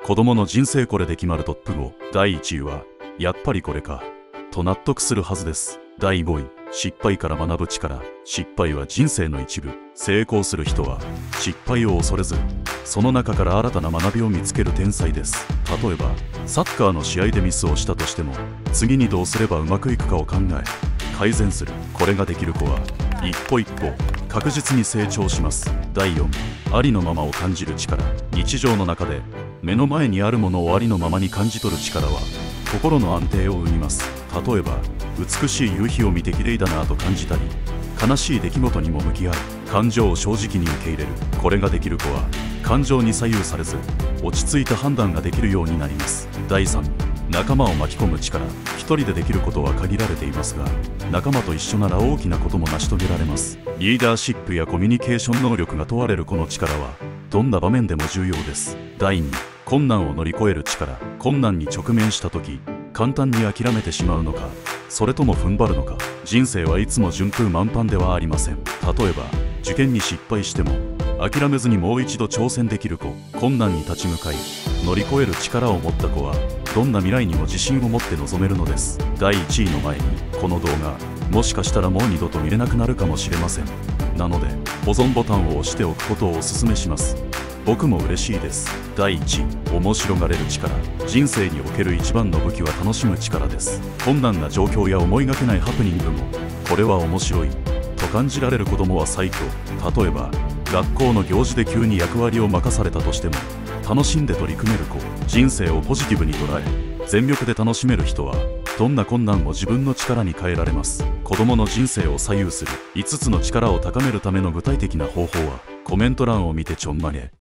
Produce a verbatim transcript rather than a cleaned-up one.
子供の人生これで決まるトップご。だいいちいは、やっぱりこれか。と納得するはずです。だいごい、失敗から学ぶ力。失敗は人生の一部。成功する人は、失敗を恐れず、その中から新たな学びを見つける天才です。例えば、サッカーの試合でミスをしたとしても、次にどうすればうまくいくかを考え、改善する。これができる子は、一歩一歩、確実に成長します。だいよん、ありのままを感じる力。日常の中で、目の前にあるものをありのままに感じ取る力は、心の安定を生みます。例えば、美しい夕日を見て綺麗だなぁと感じたり、悲しい出来事にも向き合い、感情を正直に受け入れる。これができる子は、感情に左右されず、落ち着いた判断ができるようになります。だいさん、仲間を巻き込む力。一人でできることは限られていますが、仲間と一緒なら大きなことも成し遂げられます。リーダーシップやコミュニケーション能力が問われるこの力は、どんな場面でも重要です。だいに、困難を乗り越える力。困難に直面した時、簡単に諦めてしまうのか、それとも踏ん張るのか。人生はいつも順風満帆ではありません。例えば、受験に失敗しても、諦めずにもう一度挑戦できる子。困難に立ち向かい、乗り越える力を持った子は、どんな未来にも自信を持って臨めるのです。だいいちいの前に、この動画、もしかしたらもう二度と見れなくなるかもしれません。なので、保存ボタンを押しておくことをお勧めします。僕も嬉しいです。だいいち、面白がれる力。人生における一番の武器は楽しむ力です。困難な状況や思いがけないハプニングも、これは面白いと感じられる子供は最強。例えば、学校の行事で急に役割を任されたとしても、楽しんで取り組める子。人生をポジティブに捉え、全力で楽しめる人は、どんな困難も自分の力に変えられます。子供の人生を左右するいつつの力を高めるための具体的な方法は、コメント欄を見てちょんまげ。